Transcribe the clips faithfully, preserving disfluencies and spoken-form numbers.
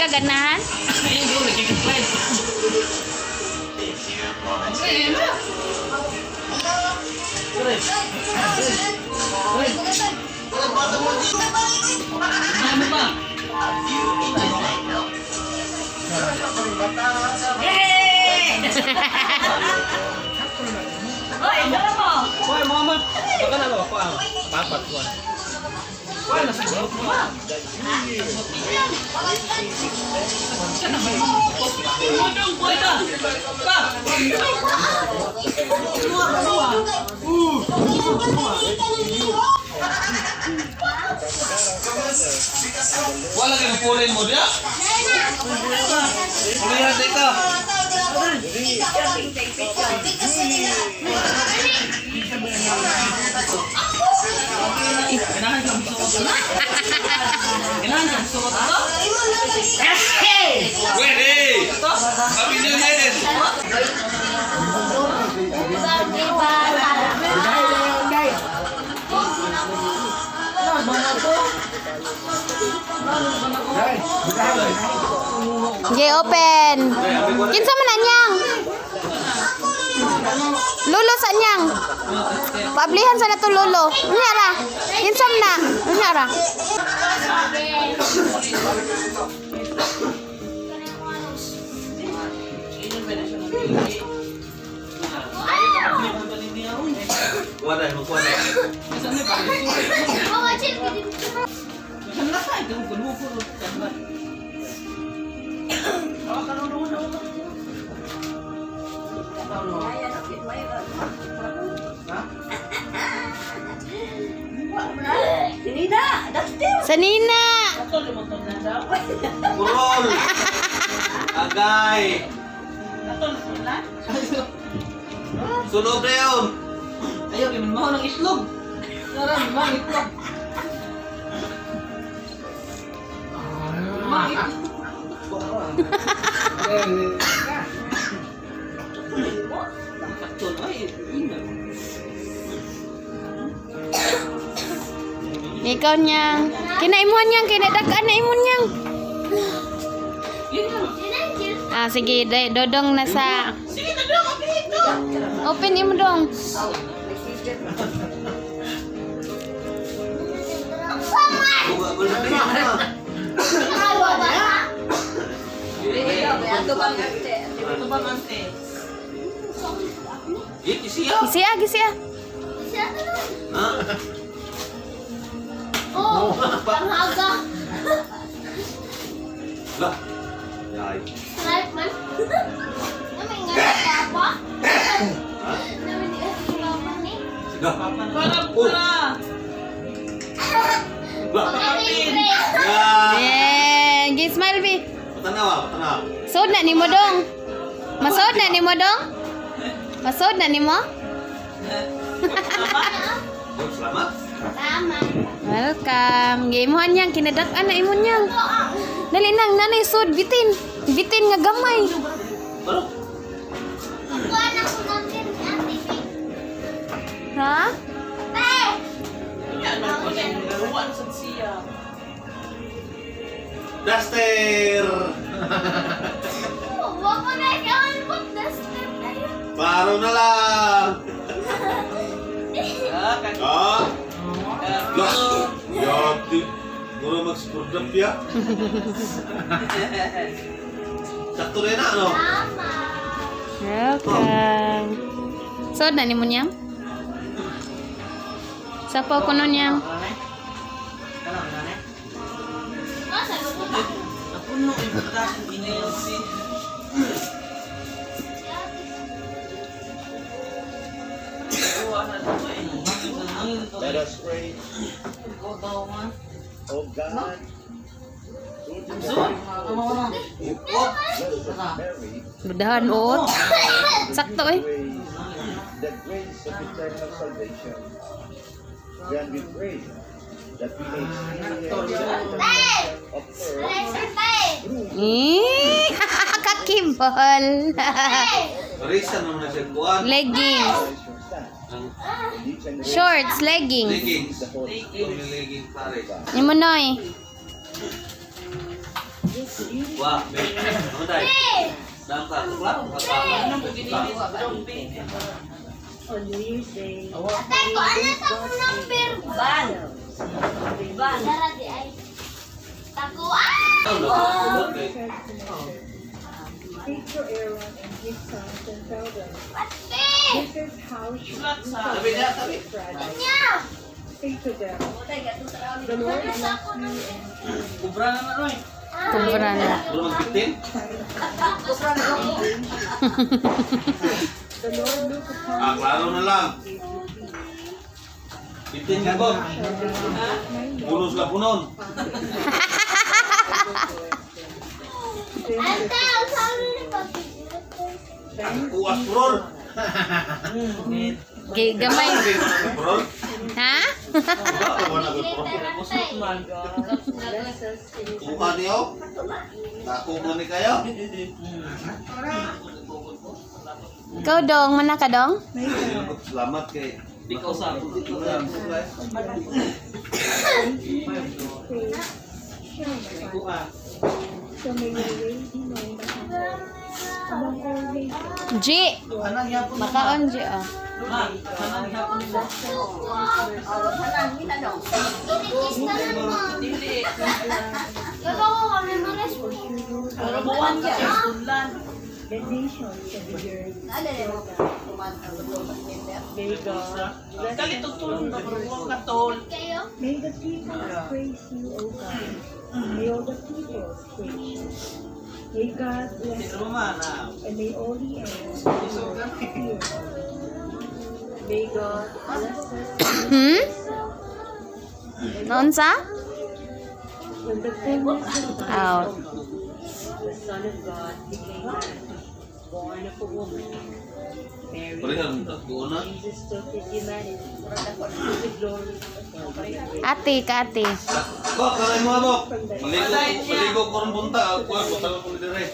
ganahan? Oy, dala mo. Oy, mama. Baka na ako ang papat ko. Oy, nasa grupo mo. Mudong ko ito. Pa. Wala ka ng pulin mo dia? Kulihan dito. Ganahan ka gusto ko. Ganahan ka gusto ko to? Pwede! Kami nyo din! Okay, open. Kinsa man anyang? Lolo sa anyang? Pablihan sa nato lolo. Unya ra. Kinsa man na? Unya ra. Kuwada, kuwada. Sanina. Kurol! Agay! Sunog na yun! Ayaw, kimin mo ng islog. Sarang, mga itlog. Mga itlog. Takton, ay, ingat. Ikaw niyang. Kinaimuan niyang, kinadagaan na imon niyang. Ah, sige, day, dodong na sa... Sige, dodong, open ito. Open imo dong. Ito bang ante? Ito bang ante? Gisiya! Gisiya, gisiya. Ha? Oh, panghaga. Lah! Yay! Life man. Namin nga apa? Namin nga apa ni? Dah! Para, para. Lah! Ya! Eh, gi smile bi. Patanawa, patanawa. Sod na nimo dong. Masod na nimo dong. Masod na nimo. Oh, selamat. Tama. Welcome. Gimuhan niyang kinadagaan na imon niyang. Dali nang nanay sod bitin. Bitin nga gamay. Baru? Ako anak ko natin ni Ate Vic. Ha? Te! Yan, nagkaruan sa siya. Daster! Oh, wag mo na ikaw pag duster tayo. Baru na lang! Ah, kan. Ah! Lah! Yati! Mura mag-spurdap ya? Sakto rin na, ano? Tama. Welcome. Sod na nimo niyang. Sapa ko nun niyang. Oh, sagot mo ba? Napuno yung butas ng email si. Let us pray. Ikaw daw man. Oh God, Zon, ano mo na? Mary, Mudahan uot. Sakto eh. pray the grace of eternal salvation. Then we pray that we may experience of her Lesson tayo. Eh, kakibol. Marisa naman na siya kuhan. Leggings. Ang Shorts, leggings. leggings. Leggings. Leggings pare. Imo noy. Wah, baik. Kamu tayo. Dalam satu kelas, On New Year's Day, Ate, ko ano sa akong number? Ban. Ban. Dara di ay. Tako, ah! speak to Aaron and his sons and tell them, Ate! this is how you Sabi niya, sabi. Friday. Kanya! Say to them, the Lord loves you and Kubra na na, eh. Kumpara na. Belum magbitin? the Lord look upon Ah, klaro na lang. Bitin ka, Bob. Punos ka punon. Ate, ang sabi ni Papi. Kuas purol. G- gamay. Purol? Ha? Wala ko purol. bless us in his Tuka niyo? Nakuha ni kayo? Ikaw dong, mana ka dong? Selamat kay. Ikaw sa ako. so may your way be known by him. Among all nations, G. Anang yapon na. Makaon G oh. Ma, anang yapon na. Inikis ka na mo. Gaba ko kami malas mo. the nations of the earth, may God bless Kali tutulong na kurang katol. Kayo? May the people praise you, O God. May all the people praise you. May God bless you, Mana? and may all the earth fear you. May God bless us. Hmm? Naunsa? When the fullness of time Out. the Son of God became man, born of a woman. Mary, Palingan una. Jesus took his humanity to the glory of God. Ate ka ate. Bok, kalay mo bok. Maligo, maligo ko ron punta. Ako, punta ko ni dire.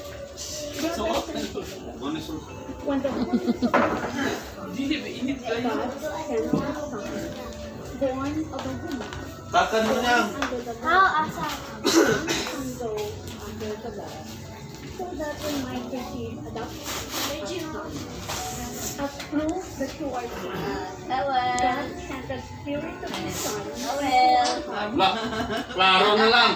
Muni sul. When the fullness of time, Hindi ba init kayo? God sent his Son, born of a woman, Takan mo niya. under the How law, asa? and those under the law, so that we might receive adoption as proof that you are children. God sent the Spirit of His Son into our hearts, La, klaro na lang.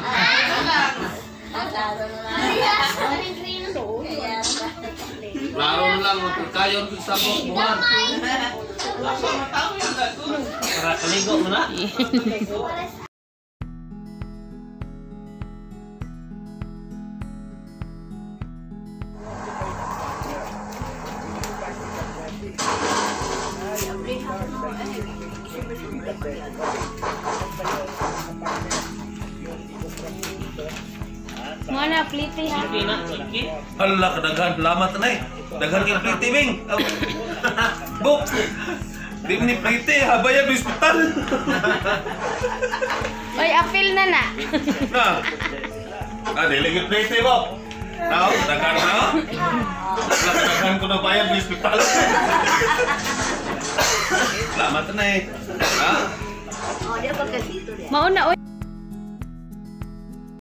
so you are saved. Klaro na lang. Magkakayon ko sa bok buwan. Ako matao yung gato. Para kaligo mo na. Mo na pliti ha. Hala, kadaghan. Lamat na eh. Daghan kay pliti, Bing. Bok. Di ni pliti. Habaya sa hospital. Oy, apil na na. Na. Ah, dili kay pliti, Bok. Tao, daghan na. Daghan ko na bayad sa hospital. Lamat na eh. Ha? Mauna oy.